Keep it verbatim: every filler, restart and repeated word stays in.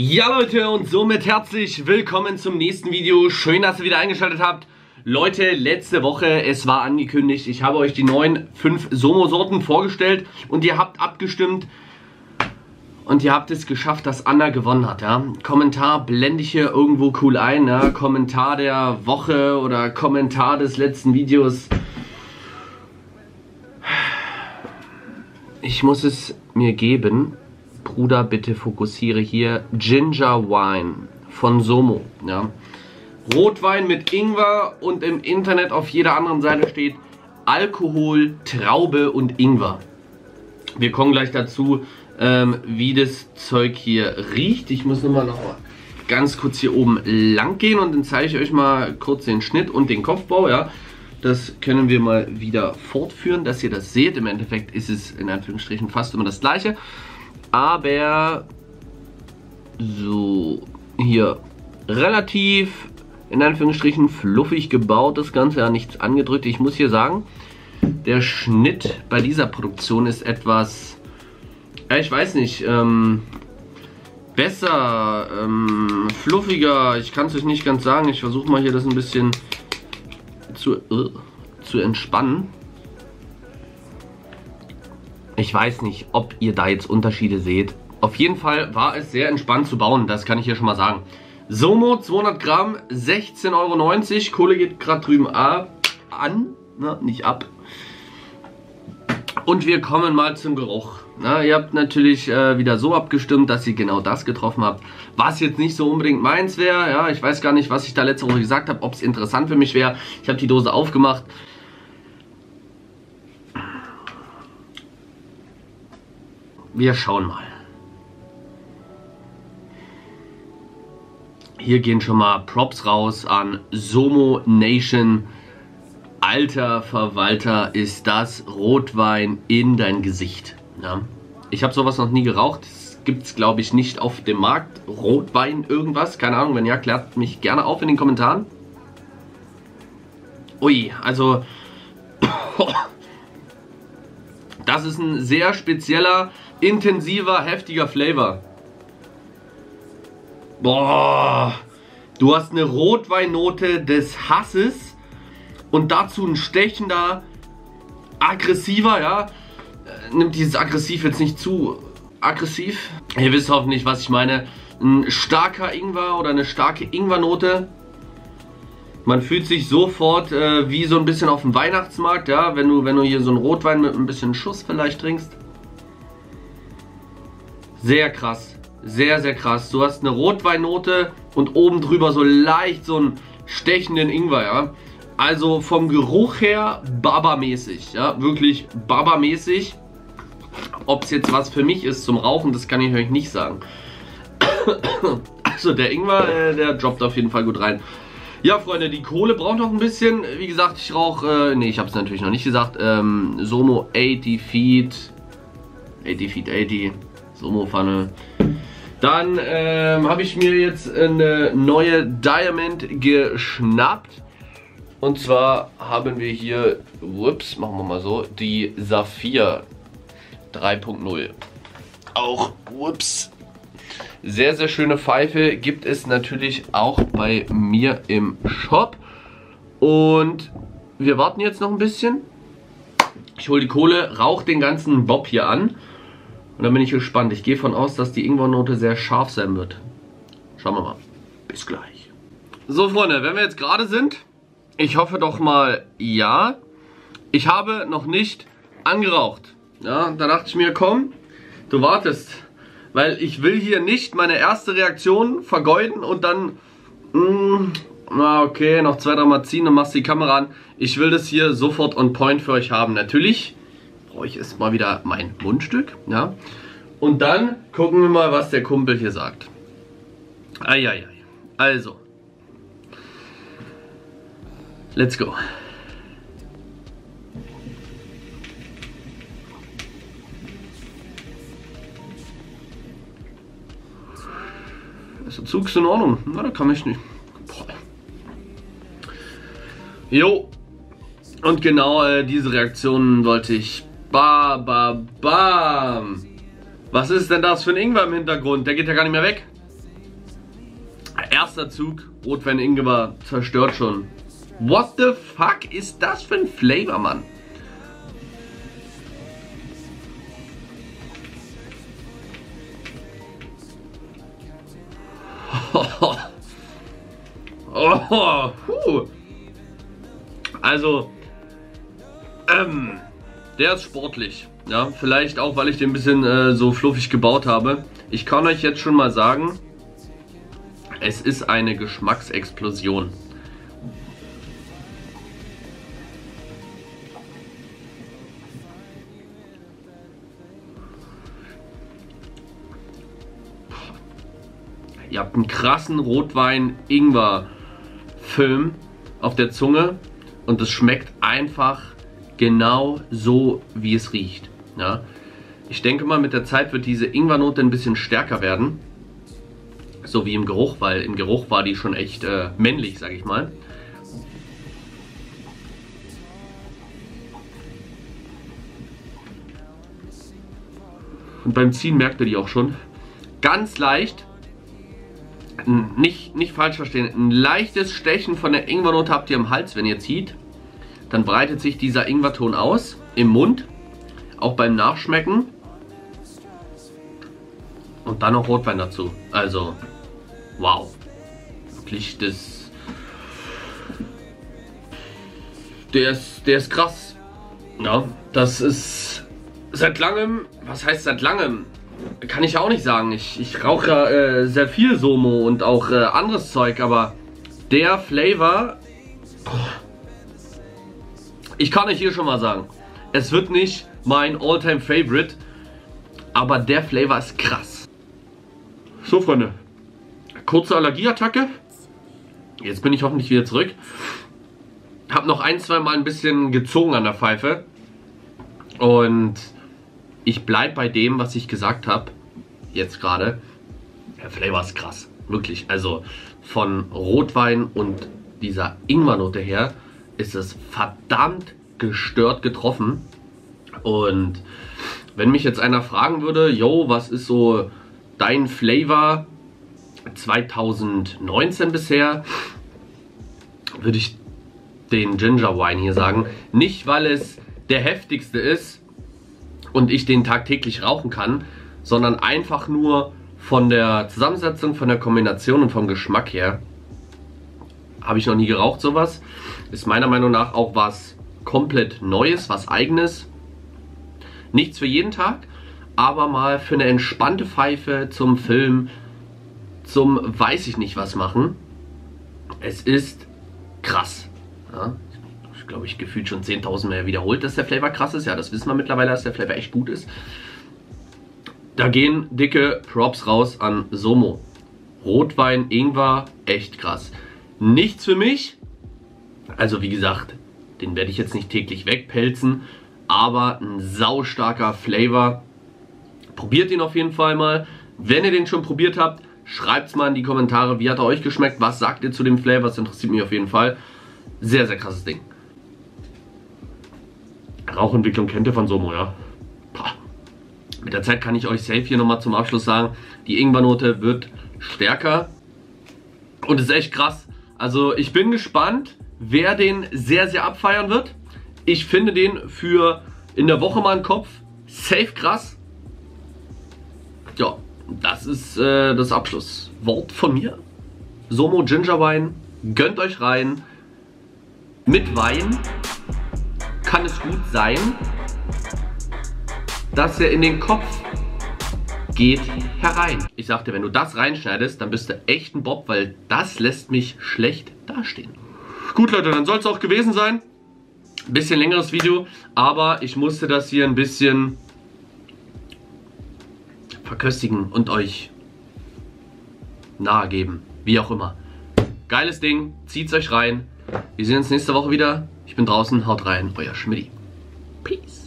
Ja Leute, und somit herzlich willkommen zum nächsten Video. Schön, dass ihr wieder eingeschaltet habt. Leute, letzte Woche, es war angekündigt, ich habe euch die neuen fünf Somo-Sorten vorgestellt und ihr habt abgestimmt und ihr habt es geschafft, dass Anna gewonnen hat. Ja? Kommentar blende ich hier irgendwo cool ein, ja? Kommentar der Woche oder Kommentar des letzten Videos. Ich muss es mir geben. Bruder, bitte fokussiere hier. Ginger Wine von Somo. Ja. Rotwein mit Ingwer und im Internet auf jeder anderen Seite steht Alkohol, Traube und Ingwer. Wir kommen gleich dazu, ähm, wie das Zeug hier riecht. Ich muss nochmal noch mal ganz kurz hier oben lang gehen und dann zeige ich euch mal kurz den Schnitt und den Kopfbau. Ja. Das können wir mal wieder fortführen, dass ihr das seht. Im Endeffekt ist es in Anführungsstrichen fast immer das gleiche. Aber so hier relativ in Anführungsstrichen fluffig gebaut, das Ganze, ja, nichts angedrückt. Ich muss hier sagen, der Schnitt bei dieser Produktion ist etwas, ja, ich weiß nicht, ähm, besser, ähm, fluffiger. Ich kann es euch nicht ganz sagen. Ich versuche mal hier das ein bisschen zu, uh, zu entspannen. Ich weiß nicht, ob ihr da jetzt Unterschiede seht. Auf jeden Fall war es sehr entspannt zu bauen, das kann ich hier schon mal sagen. Somo zweihundert Gramm, sechzehn Euro neunzig. Kohle geht gerade drüben ab, an, ne, nicht ab. Und wir kommen mal zum Geruch. Na, ihr habt natürlich äh, wieder so abgestimmt, dass ihr genau das getroffen habt, was jetzt nicht so unbedingt meins wäre. Ja, ich weiß gar nicht, was ich da letzte Woche gesagt habe, ob es interessant für mich wäre. Ich habe die Dose aufgemacht. Wir schauen mal. Hier gehen schon mal Props raus an Somo Nation. Alter Verwalter, ist das Rotwein in dein Gesicht. Ja. Ich habe sowas noch nie geraucht. Das gibt es, glaube ich, nicht auf dem Markt. Rotwein irgendwas, keine Ahnung. Wenn ja, klärt mich gerne auf in den Kommentaren. Ui, also das ist ein sehr spezieller, intensiver, heftiger Flavor. Boah, du hast eine Rotweinnote des Hasses und dazu ein stechender, aggressiver, ja. Nimmt dieses aggressiv jetzt nicht zu aggressiv. Ihr wisst hoffentlich, was ich meine. Ein starker Ingwer oder eine starke Ingwernote. Man fühlt sich sofort äh, wie so ein bisschen auf dem Weihnachtsmarkt, ja, wenn du, wenn du hier so einen Rotwein mit ein bisschen Schuss vielleicht trinkst. Sehr krass, sehr, sehr krass. Du hast eine Rotweinnote und oben drüber so leicht so einen stechenden Ingwer, ja. Also vom Geruch her Baba-mäßig, ja, wirklich Baba-mäßig. Ob es jetzt was für mich ist zum Rauchen, das kann ich euch nicht sagen. Also der Ingwer, äh, der droppt auf jeden Fall gut rein. Ja, Freunde, die Kohle braucht noch ein bisschen. Wie gesagt, ich rauche, äh, nee, ich habe es natürlich noch nicht gesagt, ähm, Somo achtzig Feet, achtzig Feet achtzig, Somo Pfanne. Dann ähm, habe ich mir jetzt eine neue Diamond geschnappt. Und zwar haben wir hier, whoops, machen wir mal so, die Saphir drei Punkt null. Auch, whoops. Sehr, sehr schöne Pfeife gibt es natürlich auch bei mir im Shop. Und wir warten jetzt noch ein bisschen. Ich hole die Kohle, rauche den ganzen Bob hier an. Und dann bin ich gespannt. Ich gehe von aus, dass die Ingwernote sehr scharf sein wird. Schauen wir mal. Bis gleich. So, Freunde, wenn wir jetzt gerade sind, ich hoffe doch mal ja. Ich habe noch nicht angeraucht. Ja, da dachte ich mir, komm, du wartest. Weil ich will hier nicht meine erste Reaktion vergeuden und dann, mh, na okay, noch zwei, drei Mal ziehen und machst die Kamera an. Ich will das hier sofort on point für euch haben. Natürlich brauche ich erst mal wieder mein Mundstück, ja. Und dann gucken wir mal, was der Kumpel hier sagt. Eieiei. Also. Let's go. Ist der Zug in Ordnung? Na, da kann ich nicht. Boah. Jo. Und genau äh, diese Reaktionen wollte ich. Ba, ba, bam. Was ist denn das für ein Ingwer im Hintergrund? Der geht ja gar nicht mehr weg. Erster Zug, Rotwein Ingwer, zerstört schon. What the fuck ist das für ein Flavor, Mann? Oh, oh, oh, also, ähm, der ist sportlich. Ja, vielleicht auch, weil ich den ein bisschen äh, so fluffig gebaut habe. Ich kann euch jetzt schon mal sagen, es ist eine Geschmacksexplosion. Ihr habt einen krassen Rotwein-Ingwer-Film auf der Zunge und es schmeckt einfach genau so, wie es riecht. Ja? Ich denke mal, mit der Zeit wird diese Ingwernote ein bisschen stärker werden. So wie im Geruch, weil im Geruch war die schon echt äh, männlich, sag ich mal. Und beim Ziehen merkt ihr die auch schon. Ganz leicht. Nicht, nicht falsch verstehen, ein leichtes Stechen von der Ingwernote habt ihr im Hals, wenn ihr zieht. Dann breitet sich dieser Ingwerton aus im Mund, auch beim Nachschmecken. Und dann noch Rotwein dazu. Also, wow. Wirklich, das... Der ist, der ist krass. Ja, das ist seit langem, was heißt seit langem? Kann ich auch nicht sagen. Ich, ich rauche ja äh, sehr viel Somo und auch äh, anderes Zeug, aber der Flavor, ich kann euch hier schon mal sagen, es wird nicht mein All-Time Favorite, aber der Flavor ist krass. So, Freunde, kurze Allergieattacke. Jetzt bin ich hoffentlich wieder zurück. Hab noch ein, zwei Mal ein bisschen gezogen an der Pfeife und ich bleibe bei dem, was ich gesagt habe, jetzt gerade. Der Flavor ist krass, wirklich. Also von Rotwein und dieser Ingwernote her ist es verdammt gestört getroffen. Und wenn mich jetzt einer fragen würde, yo, was ist so dein Flavor zwanzig neunzehn bisher, würde ich den Ginger Wine hier sagen. Nicht, weil es der heftigste ist und ich den tagtäglich rauchen kann, sondern einfach nur von der Zusammensetzung, von der Kombination und vom Geschmack her. Habe ich noch nie geraucht, sowas. Ist meiner Meinung nach auch was komplett Neues, was Eigenes. Nichts für jeden Tag, aber mal für eine entspannte Pfeife, zum Film, zum weiß ich nicht was machen. Es ist krass. Ja? Glaube ich, gefühlt schon zehntausend Mal wiederholt, dass der Flavor krass ist. Ja, das wissen wir mittlerweile, dass der Flavor echt gut ist. Da gehen dicke Props raus an Somo. Rotwein, Ingwer, echt krass. Nichts für mich. Also wie gesagt, den werde ich jetzt nicht täglich wegpelzen, aber ein saustarker Flavor. Probiert ihn auf jeden Fall mal. Wenn ihr den schon probiert habt, schreibt es mal in die Kommentare, wie hat er euch geschmeckt, was sagt ihr zu dem Flavor, das interessiert mich auf jeden Fall. Sehr, sehr krasses Ding. Rauchentwicklung kennt ihr von Somo, ja. Boah. Mit der Zeit kann ich euch safe hier nochmal zum Abschluss sagen, die Ingwernote wird stärker und ist echt krass. Also ich bin gespannt, wer den sehr, sehr abfeiern wird. Ich finde den für in der Woche mal einen Kopf safe krass. Ja, das ist äh, das Abschlusswort von mir. Somo Ginger Wine, gönnt euch rein. Mit Wein kann es gut sein, dass er in den Kopf geht herein. Ich sagte, wenn du das reinschneidest, dann bist du echt ein Bob, weil das lässt mich schlecht dastehen. Gut, Leute, dann soll es auch gewesen sein. Ein bisschen längeres Video, aber ich musste das hier ein bisschen verköstigen und euch nahegeben. Wie auch immer. Geiles Ding, zieht's euch rein. Wir sehen uns nächste Woche wieder. Ich bin draußen, haut rein, euer Schmidti. Peace.